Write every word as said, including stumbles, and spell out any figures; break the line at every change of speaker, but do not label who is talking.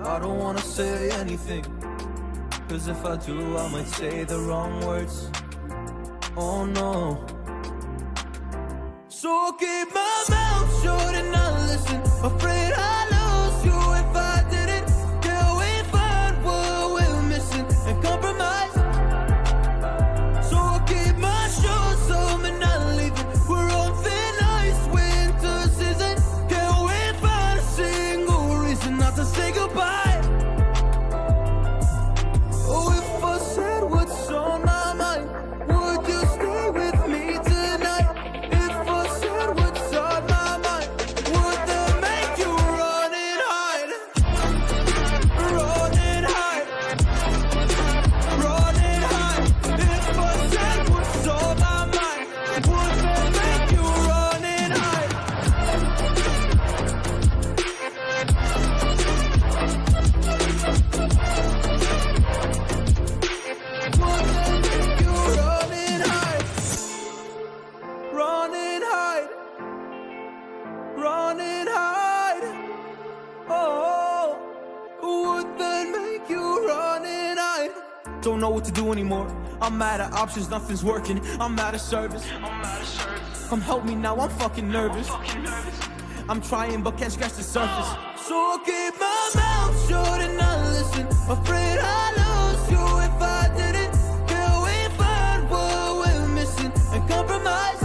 I don't wanna say anything, cause if I do, I might say the wrong words. Oh no. So I'll keep my mouth shut and not listen. Afraid I'd lose you if I didn't. Till we find what we're missing and compromise. So I'll keep my shoes on and not leaving. We're on thin ice, winter season. Can't we find a single reason not to say goodbye? Oh, if I said what's on my mind, would you stay with me tonight? If I said what's on my mind, would that make you run and hide? Run and hide. Run and hide. If I said what's on my mind, would that make you run and hide? Would that make you run and hide? Run and hide. Run and hide. Oh, would that make you run and hide? Don't know what to do anymore. I'm out of options, nothing's working. I'm out of service. Come help me now, I'm fucking nervous. I'm trying but can't scratch the surface. So I'll keep my mouth shut and not listen. Afraid I'd lose you if I didn't. Till we find what we're missing and compromise.